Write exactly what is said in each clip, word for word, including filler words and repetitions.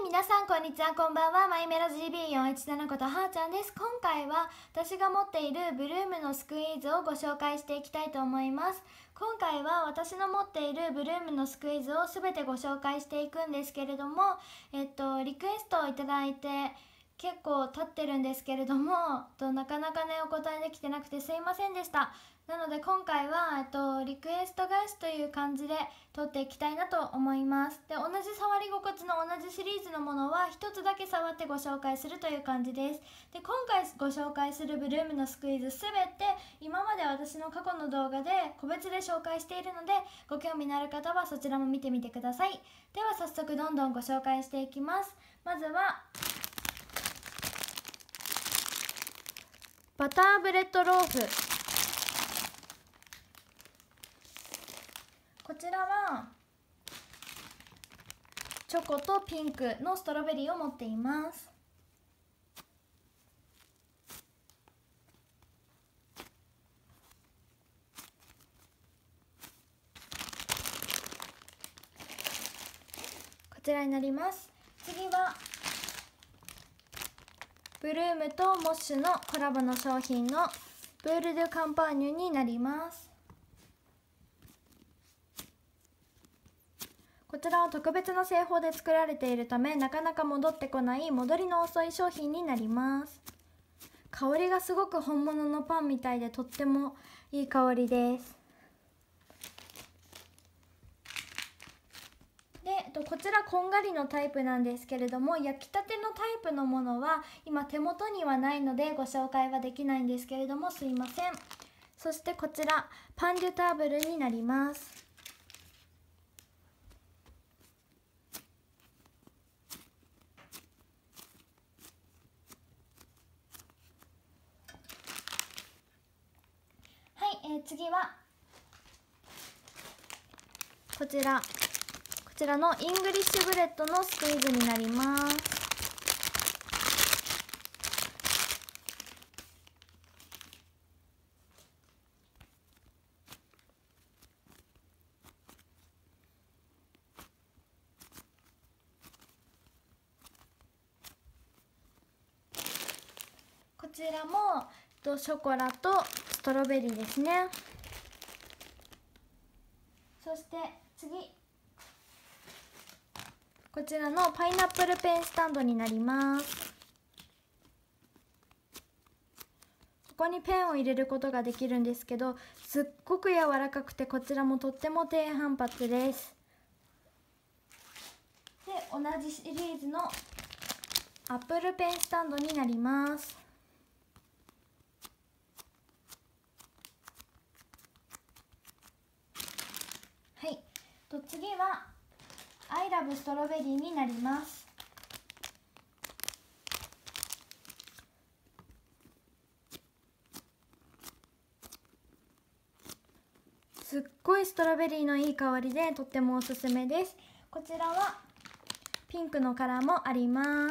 い、皆さんこんにちは、こんばんは。マイメロ ジービーよんいちなな ことはーちゃんです。今回は私が持っているブルームのスクイーズをご紹介していきたいと思います。今回は私の持っているブルームのスクイーズを全てご紹介していくんですけれども、えっと、リクエストをいただいて結構経ってるんですけれども、となかなかねお答えできてなくてすいませんでした。なので今回は、えっと、リクエスト返しという感じで撮っていきたいなと思います。で、同じ触り心地の同じシリーズのものは一つだけ触ってご紹介するという感じです。で、今回ご紹介するブルームのスクイーズすべて今まで私の過去の動画で個別で紹介しているので、ご興味のある方はそちらも見てみてください。では早速どんどんご紹介していきます。まずはバターブレッドローフ。こちらはチョコとピンクのストロベリーを持っています。こちらになります。次はブルームとモッシュのコラボの商品のブール・ドゥ・カンパーニュになります。こちらは特別な製法で作られているため、なかなか戻ってこない戻りの遅い商品になります。香りがすごく本物のパンみたいでとってもいい香りです。で、こちらこんがりのタイプなんですけれども、焼きたてのタイプのものは今手元にはないのでご紹介はできないんですけれども、すいません。そしてこちらパンデュターブルになります。はい、えー、次はこちらこちらのイングリッシュブレッドのスクイーズになります。こちらもショコラとストロベリーですね。そして次、こちらのパイナップルペンスタンドになります。ここにペンを入れることができるんですけど、すっごく柔らかくてこちらもとっても低反発です。で、同じシリーズのアップルペンスタンドになります。はい、と次はアイラブストロベリーになります。すっごいストロベリーのいい香りでとってもおすすめです。こちらはピンクのカラーもあります。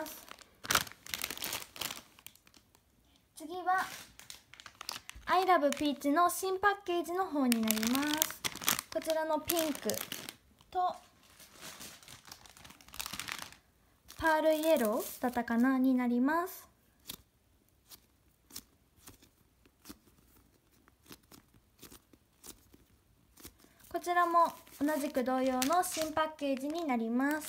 次はアイラブピーチの新パッケージの方になります。こちらのピンクとパールイエローだったかなになります。こちらも同じく同様の新パッケージになります。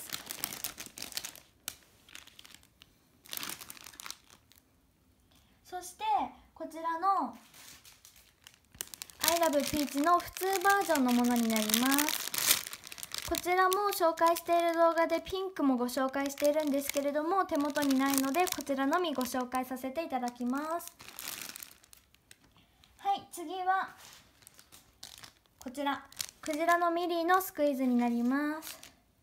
そしてこちらのアイラブピーチの普通バージョンのものになります。こちらも紹介している動画でピンクもご紹介しているんですけれども、手元にないのでこちらのみご紹介させていただきます。はい、次はこちらクジラのミリーのスクイーズになります。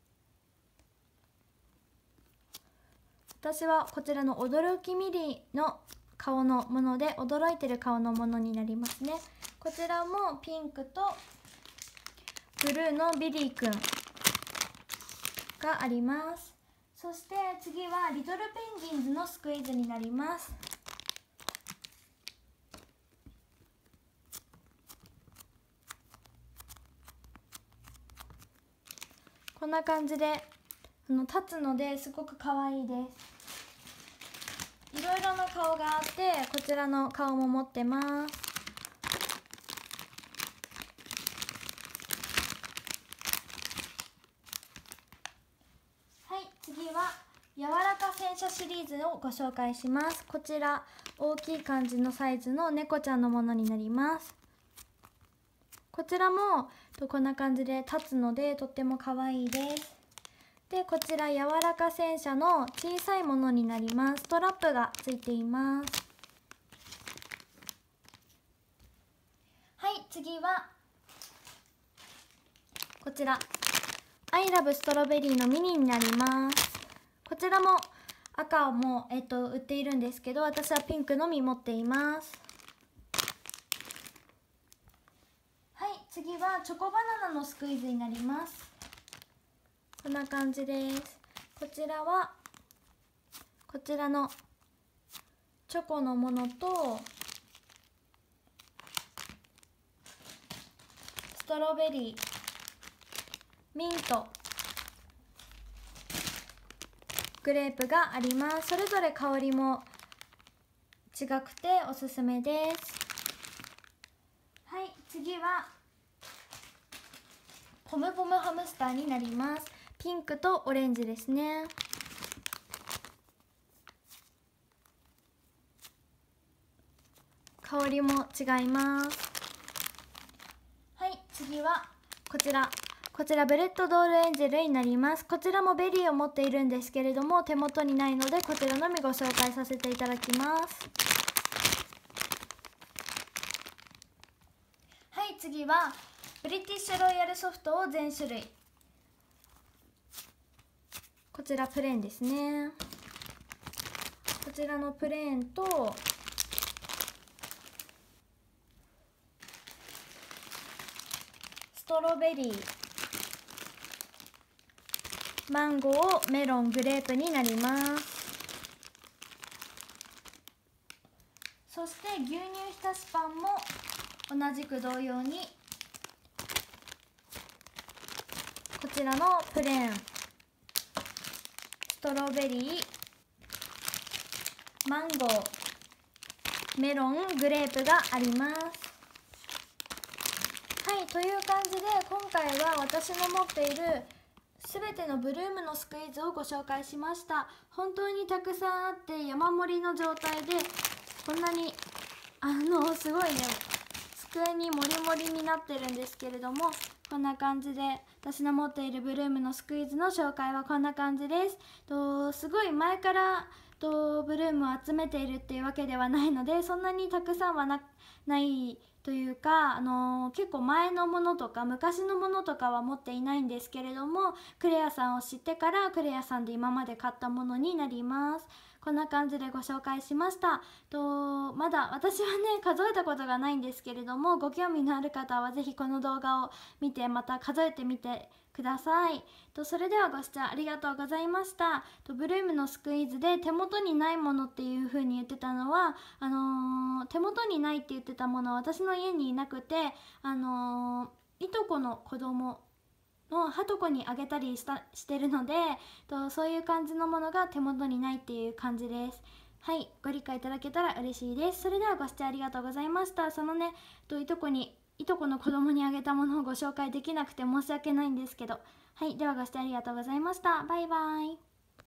私はこちらの驚きミリーの顔のもので、驚いてる顔のものになりますね。こちらもピンクとブルーのビリーくんがあります。そして次はリトルペンギンズのスクイーズになります。こんな感じであの立つのですごく可愛いです。いろいろな顔があって、こちらの顔も持ってます。はい、次は柔らか洗車シリーズをご紹介します。こちら大きい感じのサイズの猫ちゃんのものになります。こちらもこんな感じで立つのでとっても可愛いです。で、こちら柔らか洗車の小さいものになります。ストラップがついています。はい、次はこちらアイラブストロベリーのミニになります。こちらも赤も、えっと、売っているんですけど、私はピンクのみ持っています。はい、次はチョコバナナのスクイーズになります。こんな感じです。こちらはこちらのチョコのものとストロベリー、ミント、グレープがあります。それぞれ香りも違くておすすめです。はい、次はポムポムハムスターになります。ピンクとオレンジですね。香りも違います。はい、次はこちらこちらブレッドドールエンジェルになります。こちらもベリーを持っているんですけれども、手元にないのでこちらのみご紹介させていただきます。はい、次はブリティッシュロイヤルソフトを全種類。こちらプレーンですね。こちらのプレーンとストロベリー、マンゴー、メロン、グレープになります。そして牛乳浸しパンも同じく同様にこちらのプレーン、ストロベリー、マンゴー、メロン、グレープがあります。はい、という感じで今回は私の持っているすべてのブルームのスクイーズをご紹介しました。本当にたくさんあって山盛りの状態で、こんなにあのすごいね、机にもりもりになってるんですけれども、こんな感じで私の持っているブルームのスクイーズの紹介はこんな感じです。とすごい前からとブルームを集めているっていうわけではないので、そんなにたくさんは な, ないというか、あのー、結構前のものとか昔のものとかは持っていないんですけれども、クレアさんを知ってからクレアさんで今まで買ったものになります。こんな感じでご紹介しました。とまだ私はね数えたことがないんですけれども、ご興味のある方はぜひこの動画を見てまた数えてみてください。とそれではご視聴ありがとうございました。とブルームのスクイーズで手元にないものっていう風に言ってたのは、あのー、手元にないって言ってたものは私の家にいなくて、あのー、いとこの子供のはとこにあげたりしたしてるので、とそういう感じのものが手元にないっていう感じです。はい、ご理解いただけたら嬉しいです。それではご視聴ありがとうございました。そのね、といとこにいとこの子供にあげたものをご紹介できなくて申し訳ないんですけど、はい、ではご視聴ありがとうございました。バイバイ。